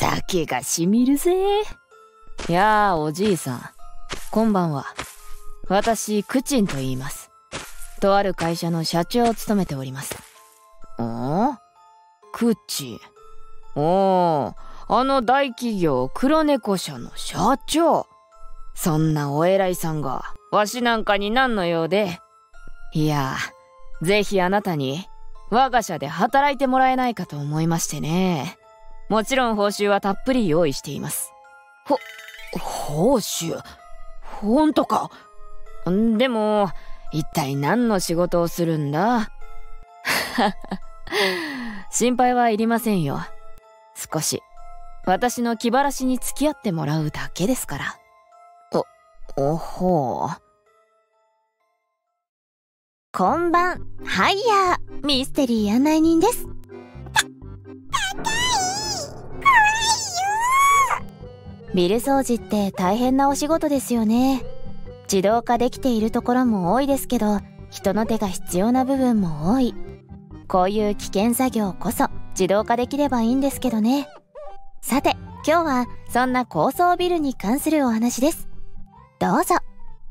酒がしみるぜ。やあ、おじいさん。こんばんは。私、クチンと言います。とある会社の社長を務めております。クチン。あの大企業黒猫社の社長。そんなお偉いさんが、わしなんかに何の用で。いや、ぜひあなたに、我が社で働いてもらえないかと思いましてね。もちろん報酬はたっぷり用意しています。報酬？ほんとか？でも、一体何の仕事をするんだ？心配はいりませんよ。少し、私の気晴らしに付き合ってもらうだけですから。ほう。 こんばん、ハイヤー、ミステリー案内人です。ビル掃除って大変なお仕事ですよね。自動化できているところも多いですけど、人の手が必要な部分も多い。こういう危険作業こそ自動化できればいいんですけどね。さて、今日はそんな高層ビルに関するお話です。どうぞ。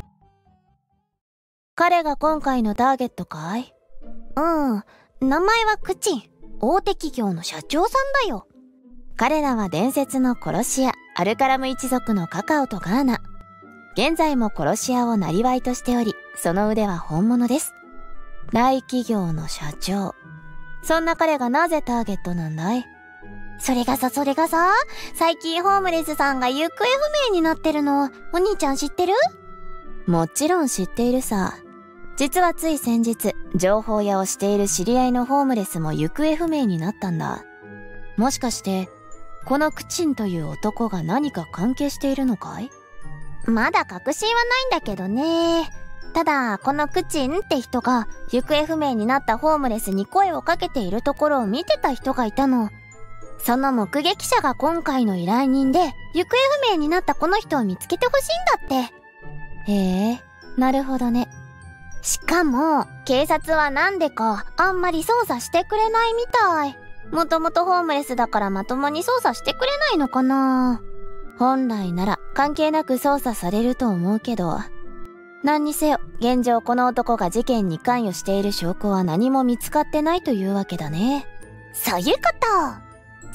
彼が今回のターゲットかい？名前はクチン。大手企業の社長さんだよ。彼らは伝説の殺し屋、アルカラム一族のカカオとガーナ。現在も殺し屋を生業としており、その腕は本物です。大企業の社長。そんな彼がなぜターゲットなんだい？それがさ、最近ホームレスさんが行方不明になってるの。お兄ちゃん知ってる？もちろん知っているさ。実はつい先日、情報屋をしている知り合いのホームレスも行方不明になったんだ。もしかして、このクチンという男が何か関係しているのかい？まだ確信はないんだけどね。ただ、このクチンって人が行方不明になったホームレスに声をかけているところを見てた人がいたの。その目撃者が今回の依頼人で、行方不明になったこの人を見つけてほしいんだって。へえ、なるほどね。しかも、警察はなんでかあんまり捜査してくれないみたい。もともとホームレスだからまともに捜査してくれないのかな。本来なら関係なく捜査されると思うけど。何にせよ、現状この男が事件に関与している証拠は何も見つかってないというわけだね。そういうこと。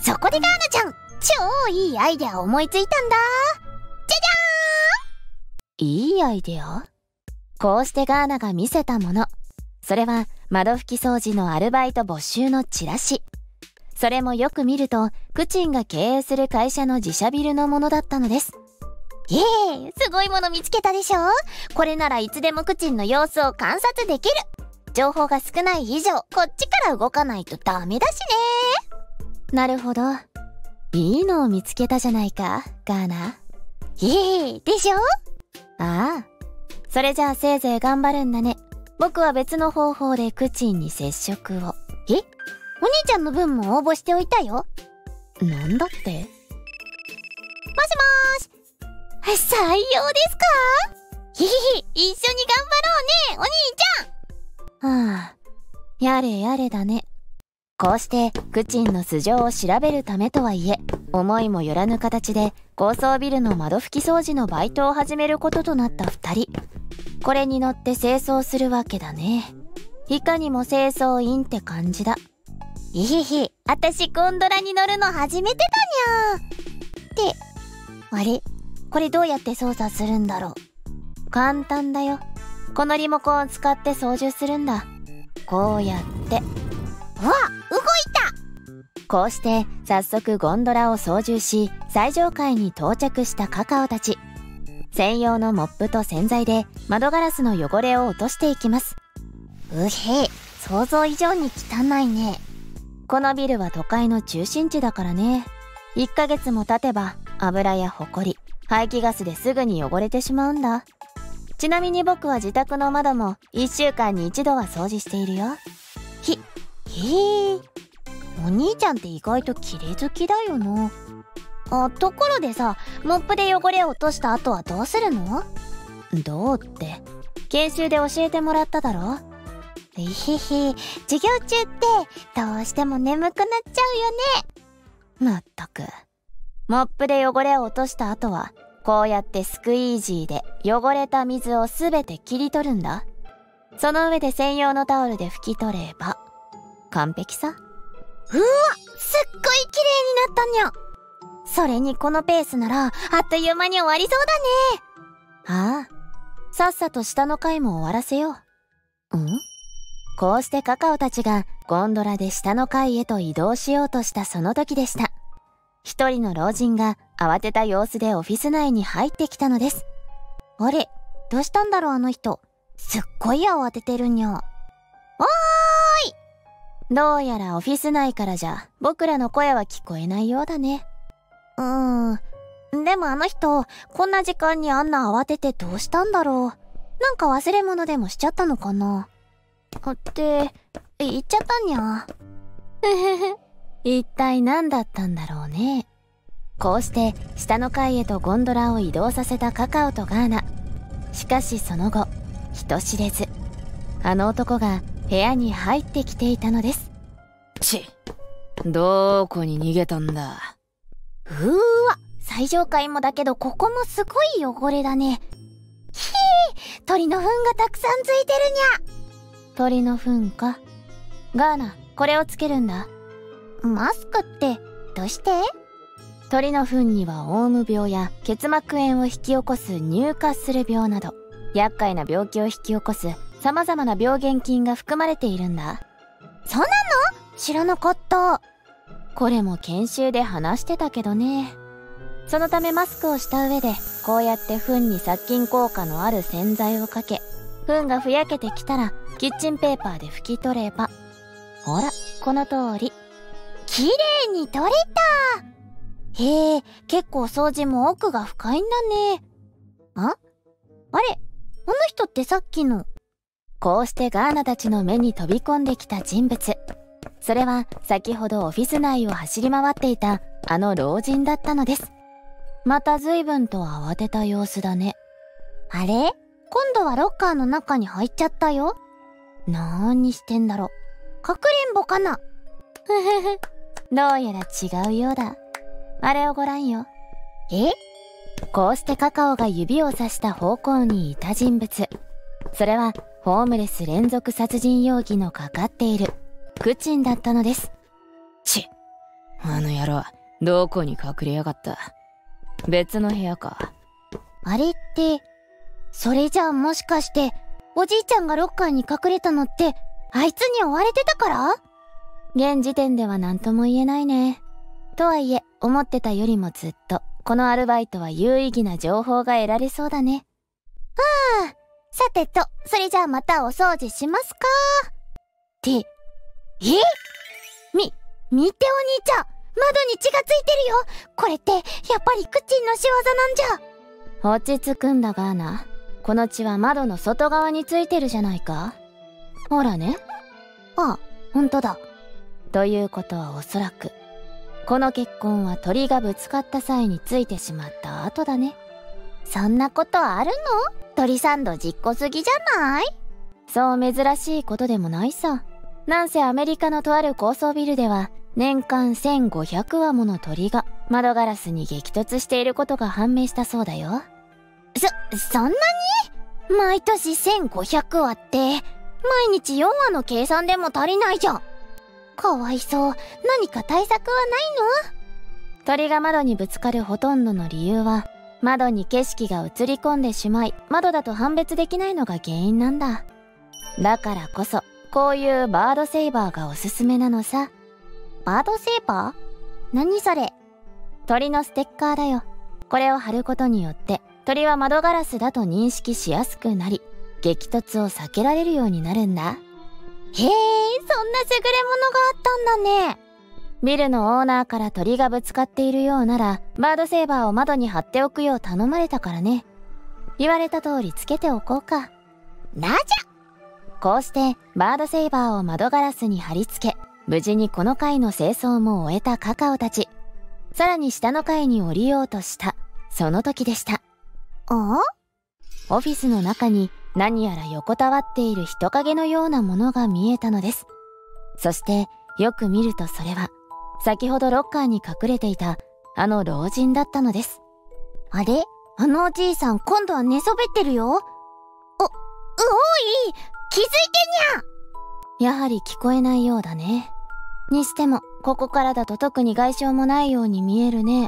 そこでガーナちゃん、超いいアイデアを思いついたんだ。じゃじゃーん！いいアイデア？こうしてガーナが見せたもの。それは窓拭き掃除のアルバイト募集のチラシ。それもよく見ると、クチンが経営する会社の自社ビルのものだったのです。すごいもの見つけたでしょ？これならいつでもクチンの様子を観察できる。情報が少ない以上、こっちから動かないとダメだしね。なるほど。いいのを見つけたじゃないか、ガーナ。でしょ？ああ。それじゃあせいぜい頑張るんだね。僕は別の方法でクチンに接触を。お兄ちゃんの分も応募しておいたよ。なんだって？もしもーし。採用ですか？一緒に頑張ろうね、お兄ちゃん。はあ、やれやれだね。こうしてクチンの素性を調べるためとはいえ、思いもよらぬ形で高層ビルの窓拭き掃除のバイトを始めることとなった二人。これに乗って清掃するわけだね。いかにも清掃員って感じだ。私ゴンドラに乗るの初めてだにゃー。って、あれ？これどうやって操作するんだろう。簡単だよ。このリモコンを使って操縦するんだ。こうやって。うわ！動いた！こうして早速ゴンドラを操縦し、最上階に到着したカカオたち。専用のモップと洗剤で窓ガラスの汚れを落としていきます。想像以上に汚いね。このビルは都会の中心地だからね。1ヶ月も経てば油やホコリ、排気ガスですぐに汚れてしまうんだ。ちなみに僕は自宅の窓も1週間に1度は掃除しているよ。お兄ちゃんって意外と綺麗好きだよな。ところでさ、モップで汚れを落とした後はどうするの？どうって、研修で教えてもらっただろ。授業中ってどうしても眠くなっちゃうよね。まったく。 モップで汚れを落とした後は、こうやってスクイージーで汚れた水をすべて切り取るんだ。その上で専用のタオルで拭き取れば、完璧さ。うわ、すっごい綺麗になったにゃ。それにこのペースなら、あっという間に終わりそうだね。ああ、さっさと下の階も終わらせよう。こうしてカカオたちがゴンドラで下の階へと移動しようとしたその時でした。一人の老人が慌てた様子でオフィス内に入ってきたのです。あれ、どうしたんだろうあの人。すっごい慌ててるにゃ。おーい！どうやらオフィス内からじゃ僕らの声は聞こえないようだね。でもあの人、こんな時間にあんな慌ててどうしたんだろう。なんか忘れ物でもしちゃったのかな。言っちゃったにゃ。一体何だったんだろうね。こうして下の階へとゴンドラを移動させたカカオとガーナ。しかしその後、人知れずあの男が部屋に入ってきていたのです。 どこに逃げたんだ。 最上階もだけどここもすごい汚れだね。鳥の糞がたくさんついてるにゃ。鳥の糞か。ガーナ、これをつけるんだ。マスクってどうして？鳥の糞にはオウム病や結膜炎を引き起こす乳化する病など厄介な病気を引き起こす様々な病原菌が含まれているんだ。そうなの？知らなかった。これも研修で話してたけどね。そのためマスクをした上でこうやって糞に殺菌効果のある洗剤をかけ、糞がふやけてきたらキッチンペーパーで拭き取れば、ほらこの通り綺麗に取れた。へえ、結構掃除も奥が深いんだね。あれ、あの人ってさっきの。こうしてガーナたちの目に飛び込んできた人物、それは先ほどオフィス内を走り回っていたあの老人だったのです。また随分と慌てた様子だね。あれ？今度はロッカーの中に入っちゃったよ。なーにしてんだろ。かくれんぼかな。どうやら違うようだ。あれをご覧よ。こうしてカカオが指をさした方向にいた人物、それはホームレス連続殺人容疑のかかっているクチンだったのです。 あの野郎、どこに隠れやがった。別の部屋か。 あれって、それじゃあもしかしておじいちゃんがロッカーに隠れたのってあいつに追われてたから？現時点では何とも言えないね。とはいえ思ってたよりもずっとこのアルバイトは有意義な情報が得られそうだね。さてと、それじゃあまたお掃除しますか。って見てお兄ちゃん、窓に血がついてるよ。これってやっぱりクチンの仕業なんじゃ。落ち着くんだガーナ。この血は窓の外側についてるじゃないか。ほらね。あ、ほんとだ。ということはおそらくこの血痕は鳥がぶつかった際についてしまった後だね。そんなことあるの？鳥サンド実行すぎじゃない？そう珍しいことでもないさ。なんせアメリカのとある高層ビルでは年間1500羽もの鳥が窓ガラスに激突していることが判明したそうだよ。そんなに？毎年1500羽って毎日4羽の計算でも足りないじゃん。かわいそう。何か対策はないの？鳥が窓にぶつかるほとんどの理由は窓に景色が映り込んでしまい窓だと判別できないのが原因なんだ。だからこそこういうバードセイバーがおすすめなのさ。バードセイバー？何それ？鳥のステッカーだよ。これを貼ることによって鳥は窓ガラスだと認識しやすくなり激突を避けられるようになるんだ。へえ、そんな優れものがあったんだね。ビルのオーナーから鳥がぶつかっているようならバードセーバーを窓に貼っておくよう頼まれたからね。言われた通りつけておこうか。なじゃ。こうしてバードセーバーを窓ガラスに貼り付け、無事にこの階の清掃も終えたカカオたち。さらに下の階に降りようとしたその時でした。オフィスの中に何やら横たわっている人影のようなものが見えたのです。そしてよく見るとそれは先ほどロッカーに隠れていたあの老人だったのです。あれ、あのおじいさん今度は寝そべってるよ。おい、気づいてにゃ。やはり聞こえないようだね。にしてもここからだと特に外傷もないように見えるね。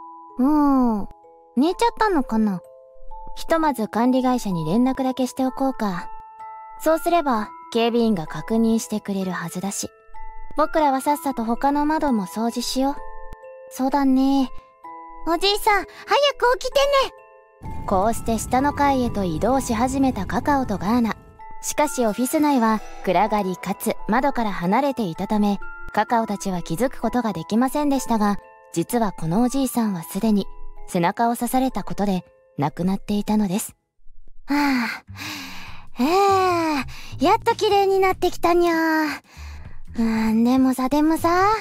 寝ちゃったのかな。ひとまず管理会社に連絡だけしておこうか。そうすれば警備員が確認してくれるはずだし、僕らはさっさと他の窓も掃除しよう。そうだね。おじいさん、早く起きてね。こうして下の階へと移動し始めたカカオとガーナ。しかしオフィス内は暗がりかつ窓から離れていたため、カカオたちは気づくことができませんでしたが、実はこのおじいさんはすでに背中を刺されたことで亡くなっていたのです。やっと綺麗になってきたにゃー。でもさ、お掃除ってなん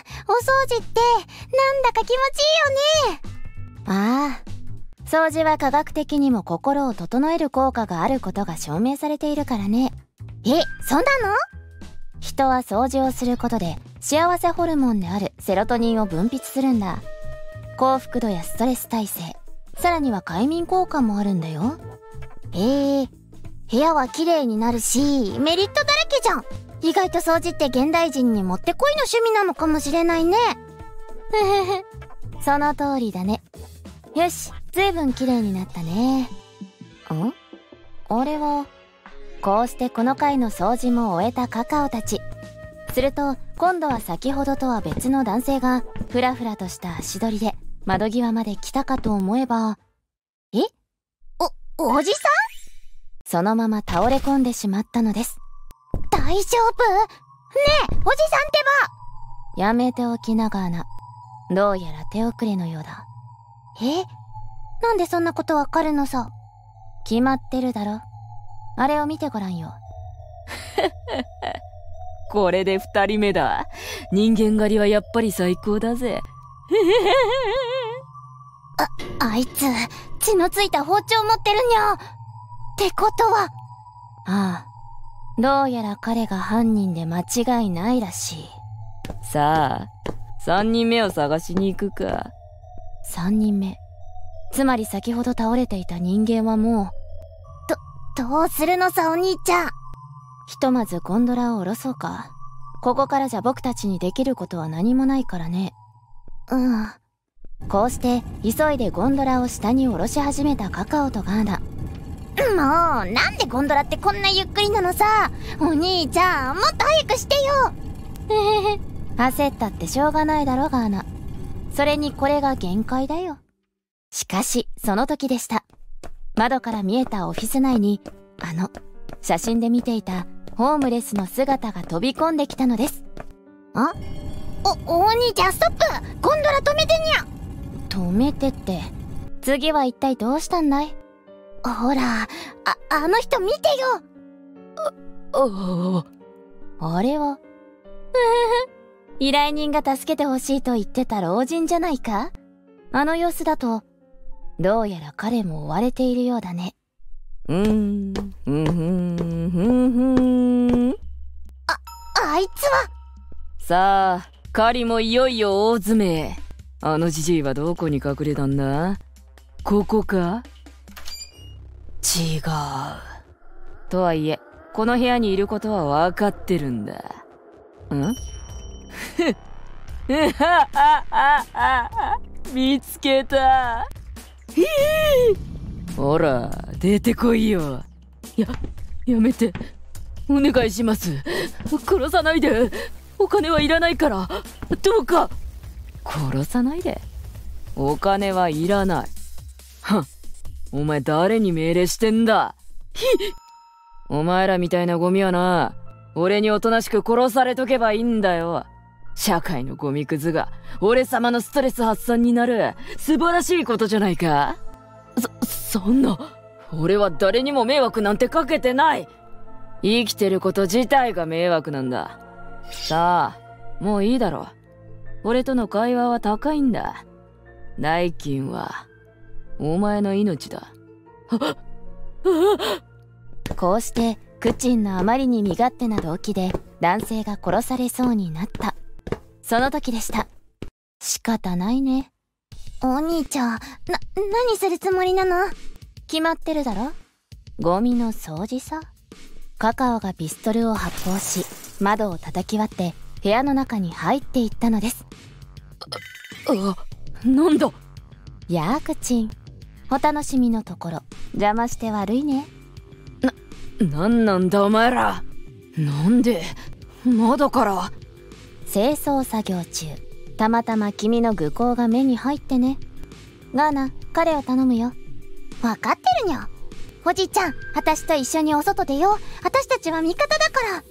だか気持ちいいよね。掃除は科学的にも心を整える効果があることが証明されているからね。そうなの？人は掃除をすることで幸せホルモンであるセロトニンを分泌するんだ。幸福度やストレス耐性、さらには快眠効果もあるんだよ。部屋は綺麗になるし、メリットだらけじゃん。意外と掃除って現代人にもってこいの趣味なのかもしれないね。その通りだね。よし、ずいぶん綺麗になったね。あれは、こうしてこの回の掃除も終えたカカオたち。すると、今度は先ほどとは別の男性が、ふらふらとした足取りで窓際まで来たかと思えば、おじさん？そのまま倒れ込んでしまったのです。大丈夫？ねえ、おじさんってば！やめておきながら。どうやら手遅れのようだ。なんでそんなことわかるのさ。決まってるだろ。あれを見てごらんよ。 これで2人目だ。人間狩りはやっぱり最高だぜ。 あいつ、血のついた包丁持ってるにゃ。ってことは。どうやら彼が犯人で間違いないらしい。 さあ、3人目を探しに行くか。 3人目。つまり先ほど倒れていた人間はもう。どうするのさ、お兄ちゃん。ひとまずゴンドラを下ろそうか。ここからじゃ僕たちにできることは何もないからね。こうして急いでゴンドラを下に下ろし始めたカカオとガーナ。もうなんでゴンドラってこんなゆっくりなのさ。お兄ちゃん、もっと早くしてよ。焦ったってしょうがないだろガーナ。それにこれが限界だよ。しかしその時でした。窓から見えたオフィス内に写真で見ていたホームレスの姿が飛び込んできたのです。お兄ちゃん、ストップ。ゴンドラ止めてにゃ。止めてって、次は一体どうしたんだい？ほら、あの人見てよ。あれは依頼人が助けてほしいと言ってた老人じゃないか。あの様子だとどうやら彼も追われているようだね。あいつは。 さあ、狩りもいよいよ大詰め。あのじじいはどこに隠れたんだ？ここか？違う。とはいえ、この部屋にいることは分かってるんだ。見つけた。ほら、出てこいよ。やめて。お願いします。殺さないで。お金はいらないから。どうか。殺さないで。お金はいらない。お前誰に命令してんだ。お前らみたいなゴミはな、俺におとなしく殺されとけばいいんだよ。社会のゴミくずが俺様のストレス発散になる素晴らしいことじゃないか。そんな。俺は誰にも迷惑なんてかけてない。生きてること自体が迷惑なんだ。さあ、もういいだろ。俺との会話は高いんだ。代金はお前の命だ。 こうしてクチンのあまりに身勝手な動機で男性が殺されそうになったその時でした。仕方ないね。 お兄ちゃん、何するつもりなの？決まってるだろ。ゴミの掃除さ。カカオがピストルを発砲し、窓を叩き割って部屋の中に入っていったのです。 なんだ。 やあクチン、お楽しみのところ邪魔して悪いね。 なんなんだお前ら。なんで窓から。 清掃作業中、たまたま君の愚行が目に入ってね。ガーナ、彼を頼むよ。分かってるにゃ。おじちゃん、私と一緒にお外出よう。私たちは味方だから。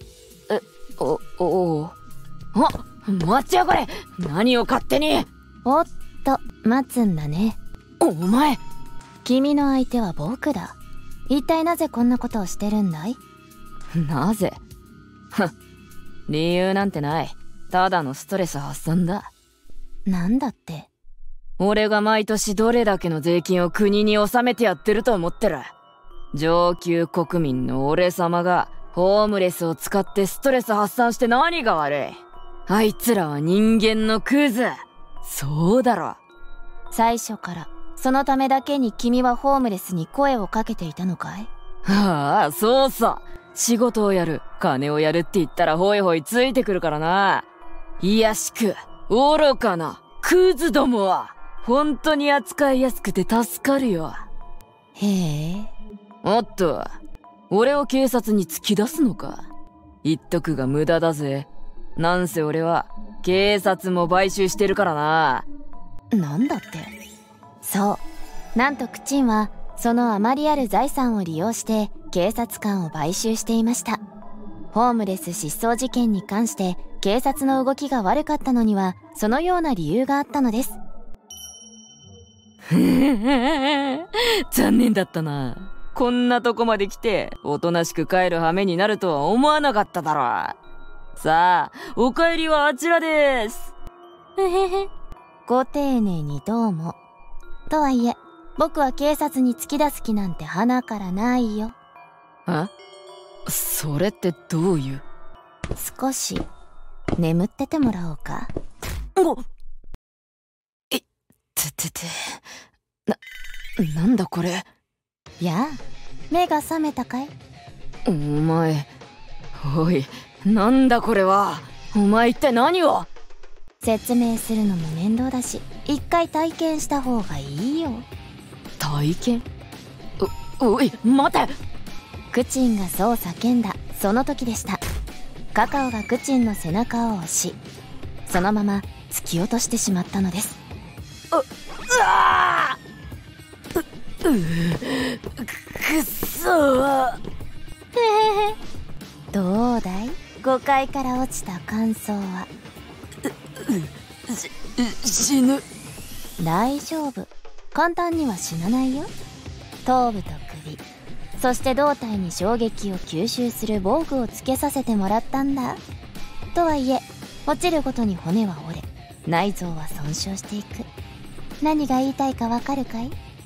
待ちやがれ。何を勝手に。 おっと、待つんだね。 お前、 君の相手は僕だ。一体なぜこんなことをしてるんだい？ なぜ？理由なんてない。ただのストレス発散だ。 なんだって。 俺が毎年どれだけの税金を国に納めてやってると思ってる。上級国民の俺様がホームレスを使ってストレス発散して何が悪い。あいつらは人間のクズ。そうだろ。 最初からそのためだけに君はホームレスに声をかけていたのかい？ ああ、そうさ。仕事をやる、金をやるって言ったらホイホイついてくるからな。いやしく愚かなクズどもは本当に扱いやすくて助かるよ。 へえ。 おっと、俺を警察に突き出すのか。言っとくが無駄だぜ。なんせ俺は警察も買収してるからな。 なんだって。そう、なんとクチンはそのあまりある財産を利用して警察官を買収していました。ホームレス失踪事件に関して警察の動きが悪かったのにはそのような理由があったのです。 残念だったな。こんなとこまで来ておとなしく帰る羽目になるとは思わなかっただろう。さあ、お帰りはあちらです。 ご丁寧にどうも。とはいえ僕は警察に突き出す気なんて鼻からないよ。 それってどういう？ 少し眠っててもらおうか。 なんだこれ。 やあ、目が覚めたかい？ お前、おい、なんだこれは。お前一体何を？ 説明するのも面倒だし、一回体験した方がいいよ。 体験？おい、待て！ クチンがそう叫んだその時でした。カカオがクチンの背中を押し、そのまま突き落としてしまったのです。 くっそー。 どうだい？5階から落ちた感想は。 死ぬ。 大丈夫、簡単には死なないよ。頭部と首、そして胴体に衝撃を吸収する防具をつけさせてもらったんだ。とはいえ落ちるごとに骨は折れ、内臓は損傷していく。何が言いたいかわかるかい？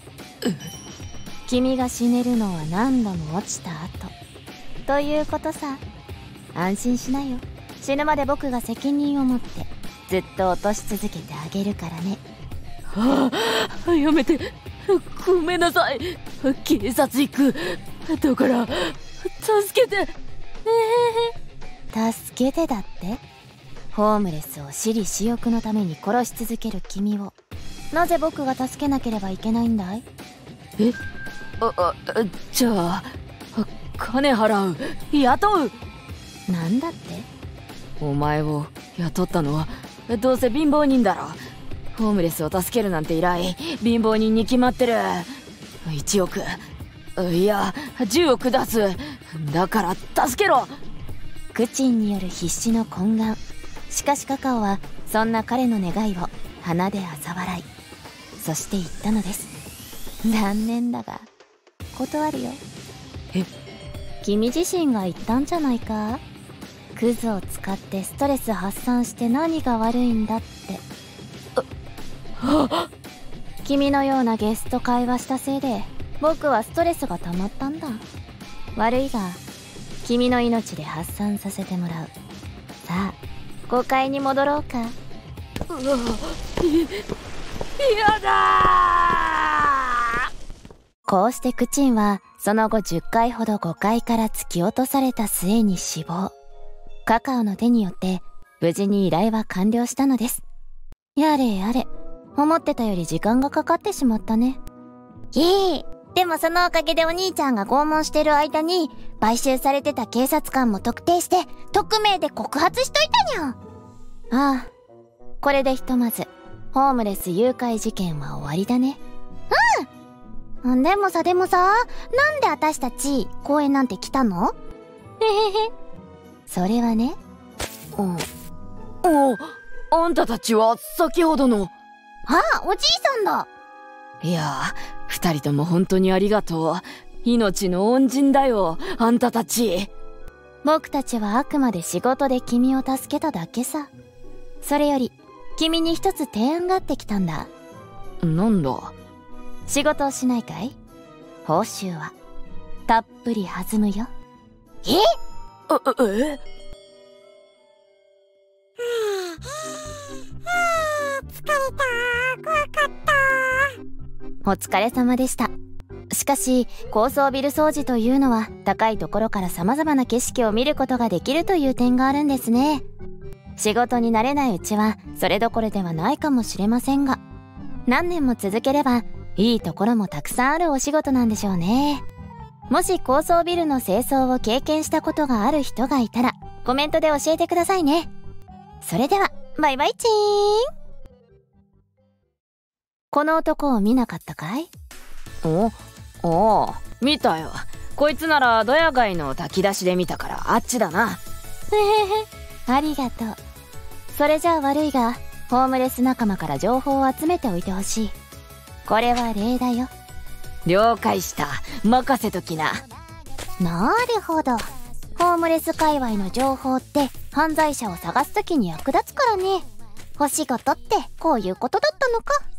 君が死ねるのは何度も落ちた後ということさ。安心しなよ。死ぬまで僕が責任を持ってずっと落とし続けてあげるからね。 やめて。ごめんなさい。警察行く。だから助けて。 助けてだって？ホームレスを私利私欲のために殺し続ける君をなぜ僕が助けなければいけないんだい？ じゃあ金払う、雇う。 なんだって？ お前を雇ったのはどうせ貧乏人だろ。ホームレスを助けるなんて依頼、貧乏人に決まってる。1億、いや10億出す。だから助けろ。 クチンによる必死の懇願。しかしカカオはそんな彼の願いを鼻で嘲笑い、そして言ったのです。残念だが断るよ。君自身が言ったんじゃないか？クズを使ってストレス発散して何が悪いんだって。君のようなゲスと会話したせいで僕はストレスが溜まったんだ。悪いが君の命で発散させてもらう。さあ5階に戻ろうか。 やだこうしてクチンはその後10回ほど5階から突き落とされた末に死亡。カカオの手によって無事に依頼は完了したのです。やれやれ、思ってたより時間がかかってしまったね。でもそのおかげでお兄ちゃんが拷問してる間に買収されてた警察官も特定して匿名で告発しといたにゃん。ああ、これでひとまずホームレス誘拐事件は終わりだね。でもさ、なんで私たち公園なんて来たの？それはね。 あんたたちは先ほどの。 おじいさんだ。 いや、2人とも本当にありがとう。命の恩人だよ、あんたたち。 僕たちはあくまで仕事で君を助けただけさ。それより君に一つ提案があってきたんだ。 なんだ？ 仕事をしないかい？報酬はたっぷり弾むよ。 え？ 疲れた。怖かった。お疲れ様でした。しかし高層ビル掃除というのは高いところから様々な景色を見ることができるという点があるんですね。仕事に慣れないうちはそれどころではないかもしれませんが、何年も続ければいいところもたくさんあるお仕事なんでしょうね。もし高層ビルの清掃を経験したことがある人がいたらコメントで教えてくださいね。それではバイバイチーン。この男を見なかったかい？ 見たよ。こいつならドヤ街の炊き出しで見たからあっちだな。 ありがとう。それじゃあ悪いがホームレス仲間から情報を集めておいてほしい。これは礼だよ。 了解した。任せときな。 なるほど。ホームレス界隈の情報って犯罪者を探すときに役立つからね。お仕事ってこういうことだったのか。